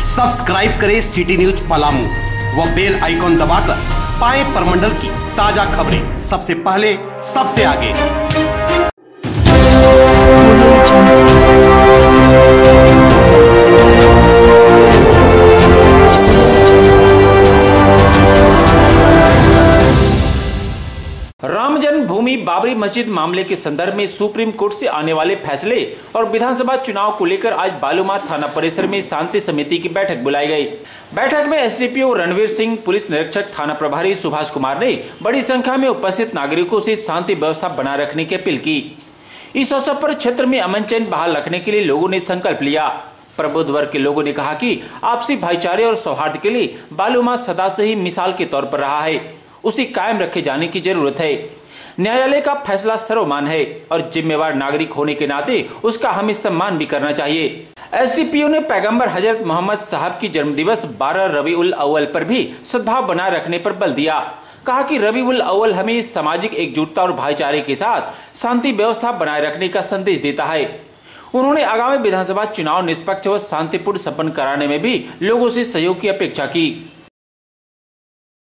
Subscribe करें city news Palamu व bell icon दबाकर पाएं प्रमंडल की ताजा खबरें सबसे पहले सबसे आगे। राम जन्मभूमि बाबरी मस्जिद मामले के संदर्भ में सुप्रीम कोर्ट से आने वाले फैसले और विधानसभा चुनाव को लेकर आज बालूमाथ थाना परिसर में शांति समिति की बैठक बुलाई गई। बैठक में एसडीपीओ रणवीर सिंह, पुलिस निरीक्षक थाना प्रभारी सुभाष कुमार ने बड़ी संख्या में उपस्थित नागरिकों से शांति व्यवस्था बनाए रखने की अपील की। इस अवसर पर क्षेत्र में अमन चैन बहाल रखने के लिए लोगों ने संकल्प लिया। प्रबुद्ध वर्ग के लोगों ने कहा कि आपसी भाईचारे और सौहार्द के लिए बालूमाथ सदा से ही मिसाल के तौर पर रहा है, उसी कायम रखे जाने की जरूरत है। न्यायालय का फैसला सर्वमान्य है और जिम्मेवार नागरिक होने के नाते उसका हमें सम्मान भी करना चाहिए। एसडीपीओ ने पैगंबर हजरत मोहम्मद साहब की जन्मदिवस 12 रबीउल अव्वल पर भी सद्भाव बनाए रखने पर बल दिया। कहा कि रबीउल अव्वल हमें सामाजिक एकजुटता और भाईचारे के साथ शांति व्यवस्था बनाए रखने का संदेश देता है। उन्होंने आगामी विधानसभा चुनाव निष्पक्ष व शांतिपूर्ण संपन्न कराने में भी लोगों से सहयोग की अपेक्षा की।